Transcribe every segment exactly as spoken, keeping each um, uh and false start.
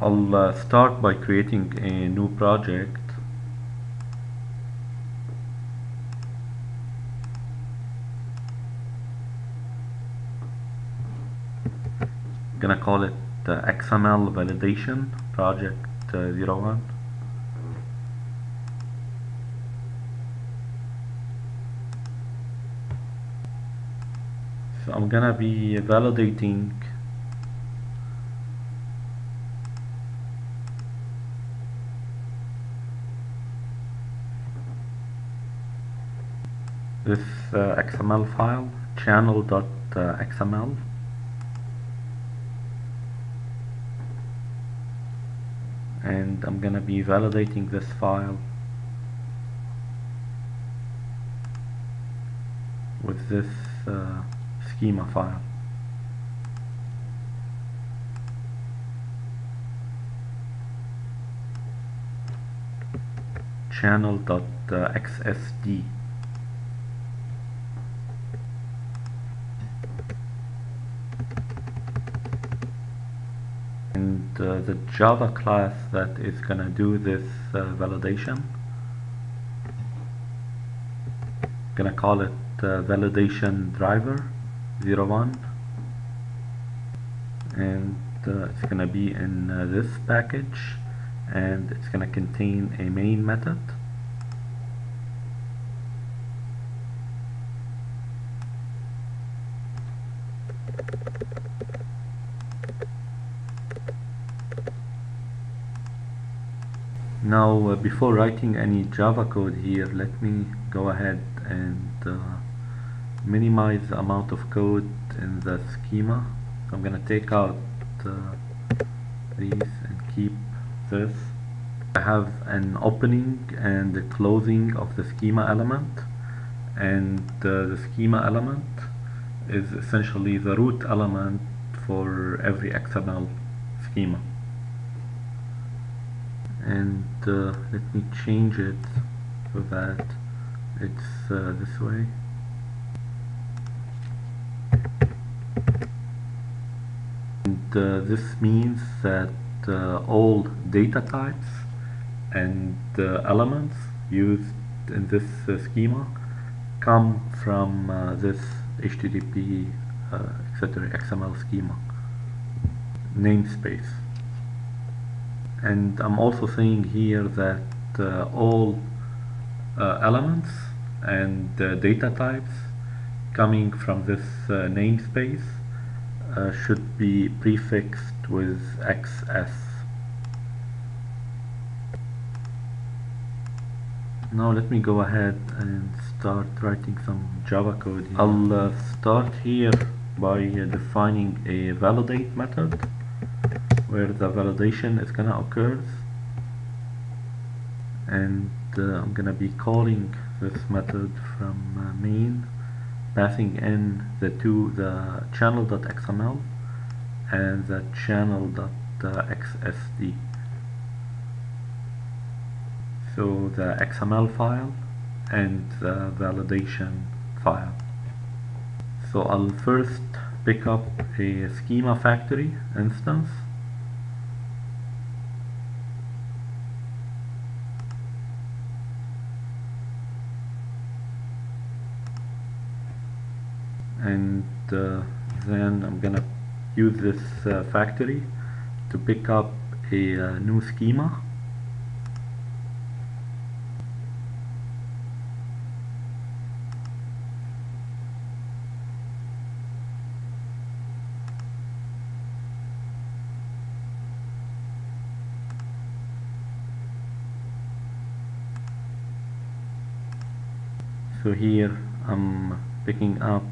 I'll uh, start by creating a new project. Gonna call it uh, X M L validation project uh, zero one. So I'm gonna be validating this uh, X M L file, channel.xml. And I'm gonna be validating this file with this uh, schema file. channel.xsd. And uh, the Java class that is gonna do this uh, validation, gonna call it uh, validation driver zero one, and uh, it's gonna be in uh, this package, and it's gonna contain a main method. Now, uh, before writing any Java code here, let me go ahead and uh, minimize the amount of code in the schema. So I'm gonna take out uh, these and keep this. I have an opening and a closing of the schema element, and uh, the schema element is essentially the root element for every X M L schema. And uh, let me change it so that it's uh, this way. And uh, this means that uh, all data types and uh, elements used in this uh, schema come from uh, this H T T P uh, et cetera X M L schema namespace. And I'm also saying here that uh, all uh, elements and uh, data types coming from this uh, namespace uh, should be prefixed with X S. Now let me go ahead and start writing some Java code here. I'll uh, start here by uh, defining a validate method where the validation is gonna occur, and uh, I'm gonna be calling this method from uh, main, passing in the two, the channel.xml and the channel.xsd. So the X M L file and the validation file. So I'll first pick up a SchemaFactory instance, and uh, then I'm gonna use this uh, factory to pick up a uh, new schema. So here I'm picking up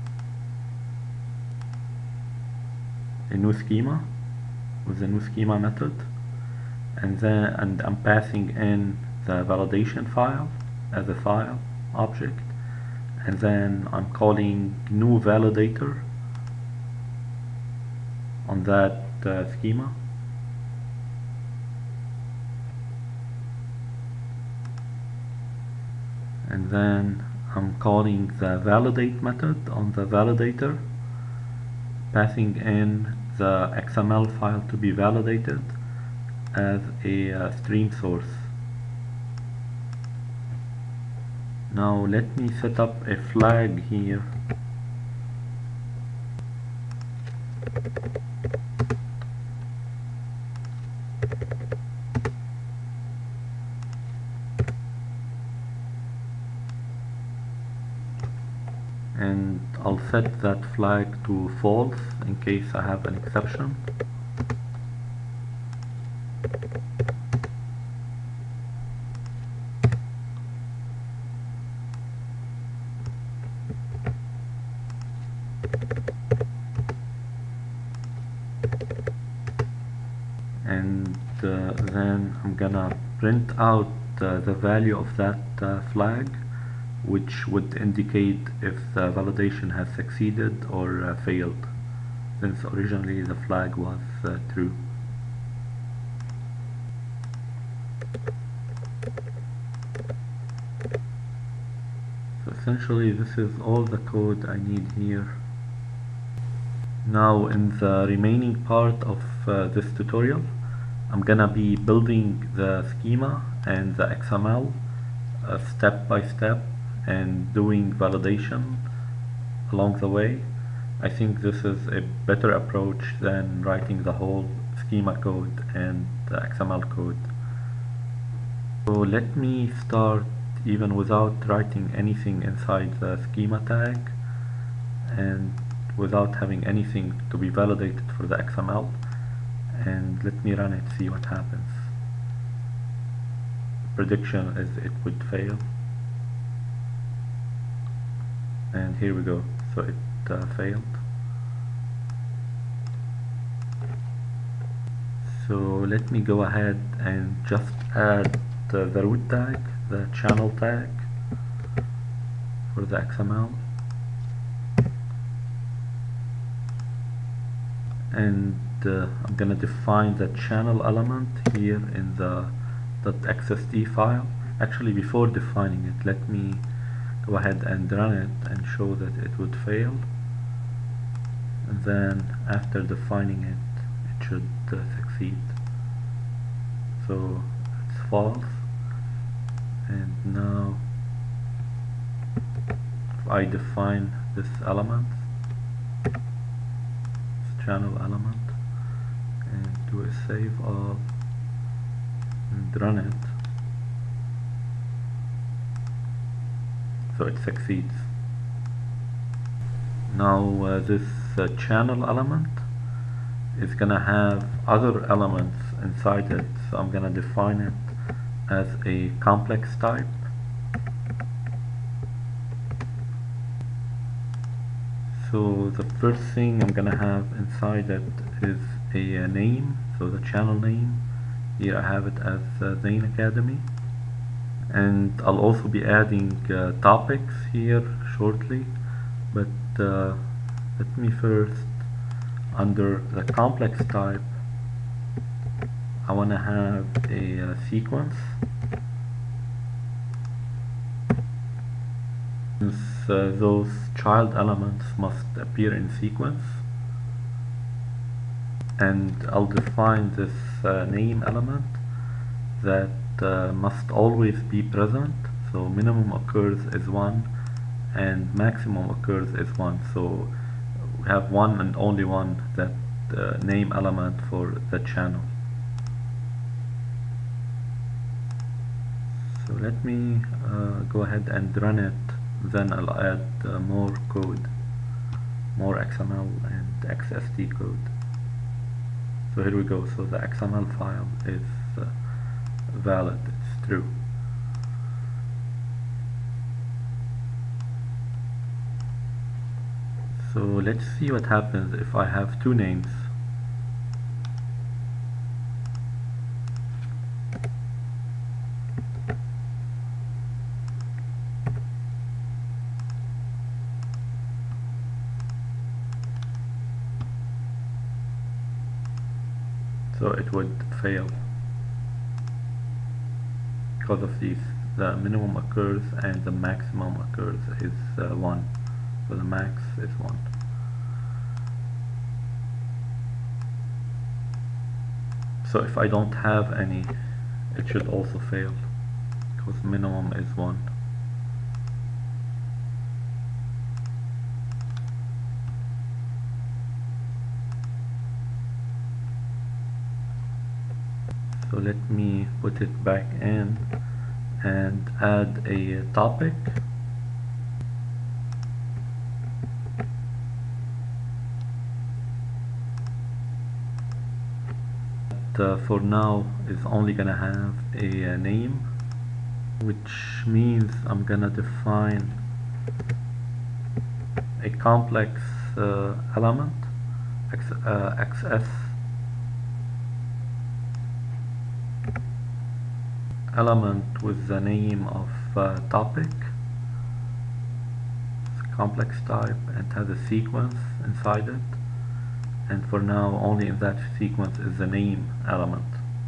a new schema with the new schema method, and then and I'm passing in the validation file as a file object, and then I'm calling new validator on that uh, schema, and then I'm calling the validate method on the validator, passing in the X M L file to be validated, as a uh, stream source. Now let me set up a flag here and I'll set that flag to false in case I have an exception. And uh, then I'm gonna print out uh, the value of that uh, flag, which would indicate if the validation has succeeded or uh, failed, since originally the flag was uh, true. So essentially this is all the code I need here. Now in the remaining part of uh, this tutorial, I'm gonna be building the schema and the X M L uh, step by step and doing validation along the way. I think this is a better approach than writing the whole schema code and the X M L code. So let me start even without writing anything inside the schema tag and without having anything to be validated for the X M L, and let me run it, see what happens. Prediction is it would fail, and here we go, so it uh, failed. So let me go ahead and just add uh, the root tag, the channel tag for the X M L, and uh, I'm gonna define the channel element here in the .xst file. Actually, before defining it, let me go ahead and run it and show that it would fail, and then after defining it, it should uh, succeed. So it's false, and now if I define this element, this channel element, and do a save all and run it, so it succeeds. Now uh, this uh, channel element is gonna have other elements inside it, so I'm gonna define it as a complex type. So the first thing I'm gonna have inside it is a, a name, so the channel name. Here I have it as uh, Zane Academy, and I'll also be adding uh, topics here shortly, but uh, let me first, under the complex type, I want to have a uh, sequence. Since uh, those child elements must appear in sequence, and I'll define this uh, name element that uh, must always be present, so minimum occurs is one and maximum occurs is one, so we have one and only one, that uh, name element for the channel. So let me uh, go ahead and run it, then I'll add uh, more code, more X M L and X S T code. So here we go, so the X M L file is uh, valid, it's true. So let's see what happens if I have two names. So it would fail because of these. The minimum occurs and the maximum occurs is uh, one. So the max is one. so if I don't have any, it should also fail, because minimum is one. So let me put it back in and add a topic. But, uh, for now is only gonna have a, a name, which means I'm gonna define a complex uh, element, X, uh, X S element with the name of uh, topic. It's complex type and has a sequence inside it, and for now only in that sequence is the name element.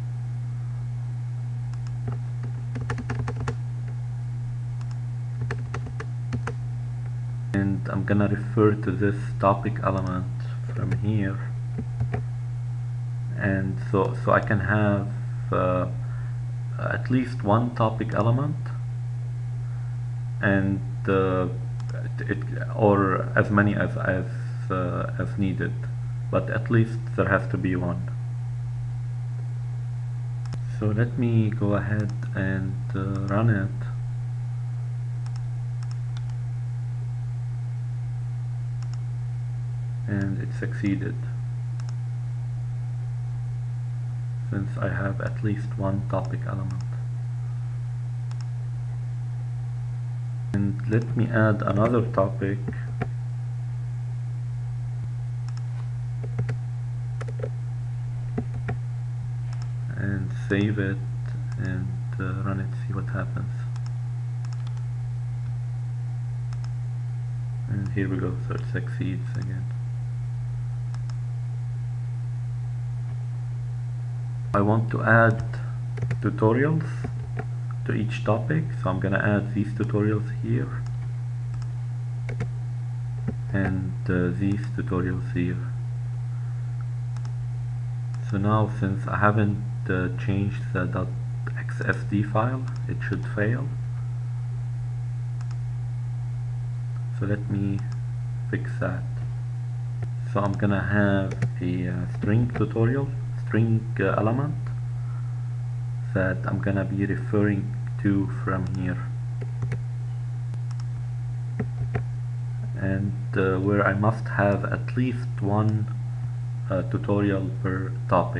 And I'm gonna refer to this topic element from here, and so so I can have uh, at least one topic element, and uh, it, or as many as as uh, as needed, but at least there has to be one. So let me go ahead and uh, run it. And it succeeded, since I have at least one topic element. And let me add another topic. And save it and uh, run it, see what happens. And here we go, so it succeeds again. I want to add tutorials to each topic, so I'm gonna add these tutorials here and uh, these tutorials here. So now, since I haven't uh, changed the .xsd file, it should fail. So let me fix that. So I'm gonna have a uh, string tutorial, string uh, element that I'm gonna be referring to from here, and uh, where I must have at least one uh, tutorial per topic.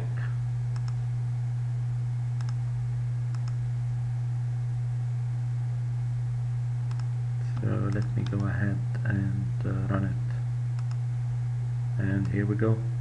So let me go ahead and uh, run it, and here we go.